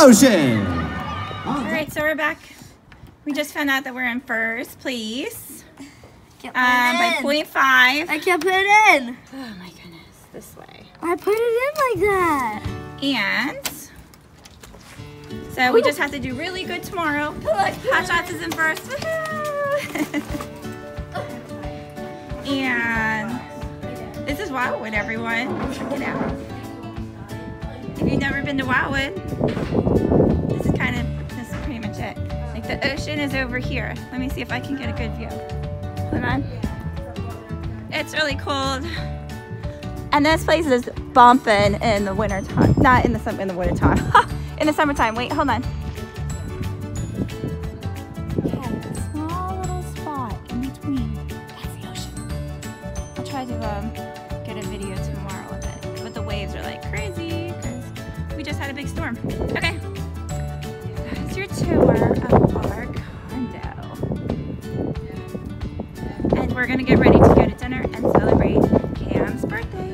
Ocean. All right, so we're back. We just found out that we're in first place by 0.5. I can't put it in. Oh my goodness, this way. I put it in like that. And so we just have to do really good tomorrow. Hot Shots is in first. And this is Wildwood, everyone. Check it out. If you've never been to Wildwood, this is pretty much it. Like the ocean is over here. Let me see if I can get a good view. Hold on. It's really cold. And this place is bumping in the winter time. Not in the winter time. In the summertime. Wait, hold on. Okay, a small little spot in between. That's the ocean. I'll try to get a video tomorrow of it. But the waves are like crazy because we just had a big storm. Okay. That's your tour of our condo. And we're gonna get ready to go to dinner and celebrate Cam's birthday.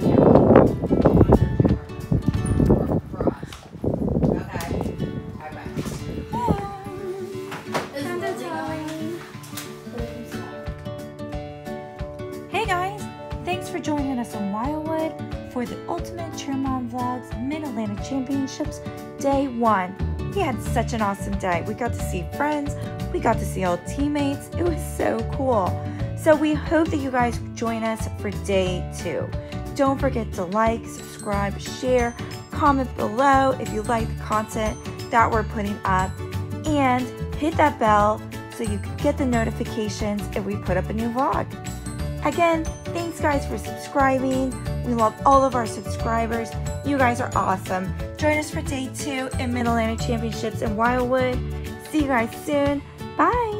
Hey guys, thanks for joining us on Wildwood for the Ultimate Cheer Mom Vlogs Mid-Atlantic Championships Day 1. We had such an awesome day. We got to see friends, we got to see old teammates. It was so cool. So we hope that you guys join us for Day 2. Don't forget to like, subscribe, share, comment below if you like the content that we're putting up, and hit that bell so you can get the notifications if we put up a new vlog. Again, thanks guys for subscribing. We love all of our subscribers. You guys are awesome. Join us for Day 2 in Mid-Atlantic Championships in Wildwood. See you guys soon. Bye.